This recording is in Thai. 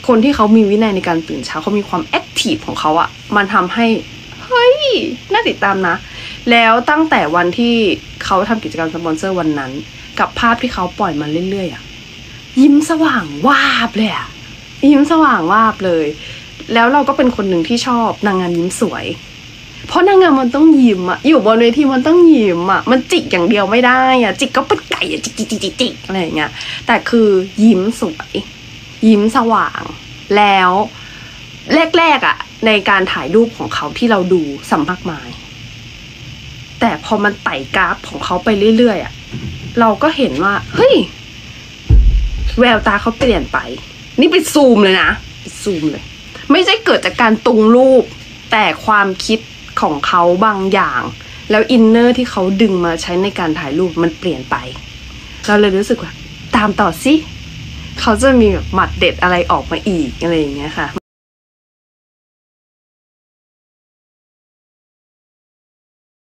คนที่เขามีวินัยในการตื่นเช้าเขามีความแอคทีฟของเขาอะมันทำให้เฮ้ยน่าติดตามนะแล้วตั้งแต่วันที่เขาทำกิจกรรมสปอนเซอร์วันนั้นกับภาพที่เขาปล่อยมาเรื่อยๆอะยิ้มสว่างวาบเลยอะยิ้มสว่างวาบเลยแล้วเราก็เป็นคนหนึ่งที่ชอบนางงามยิ้มสวยเพราะนางงามมันต้องยิ้มอะอยู่บนเวทีมันต้องยิ้มอะมันจิกอย่างเดียวไม่ได้อะจิกก็เป็นไก่อะจิกอะไรอย่างเงี้ยแต่คือยิ้มสวยยิ้มสว่างแล้วแรกๆอะในการถ่ายรูปของเขาที่เราดูสัมมากมายแต่พอมันไต่กราฟของเขาไปเรื่อยๆอะเราก็เห็นว่าเฮ้ยแววตาเขาเปลี่ยนไปนี่ไปซูมเลยนะไปซูมเลยไม่ใช่เกิดจากการตุงรูปแต่ความคิดของเขาบางอย่างแล้วอินเนอร์ที่เขาดึงมาใช้ในการถ่ายรูปมันเปลี่ยนไปเราเลยรู้สึกว่าตามต่อสิเขาจะมีแบบหมัดเด็ดอะไรออกมาอีกอะไรอย่างเงี้ยค่ะ